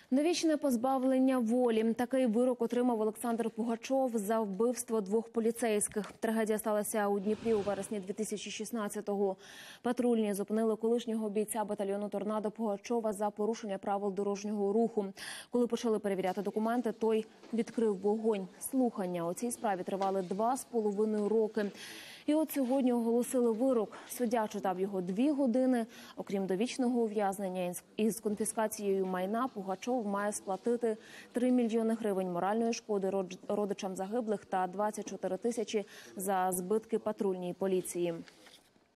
Довічне позбавлення волі. Такий вирок отримав Олександр Пугачов за вбивство двох поліцейських. Трагедія сталася у Дніпрі у вересні 2016-го. Патрульні зупинили колишнього бійця батальйону «Торнадо» Пугачова за порушення правил дорожнього руху. Коли почали перевіряти документи, той відкрив вогонь. Слухання у цій справі тривали 2,5 роки. І от сьогодні оголосили вирок. Суддя читав його 2 години. Окрім довічного ув'язнення із конфіскацією майна, Пугачов має сплатити 3 мільйони гривень моральної шкоди родичам загиблих та 24 тисячі за збитки патрульній поліції.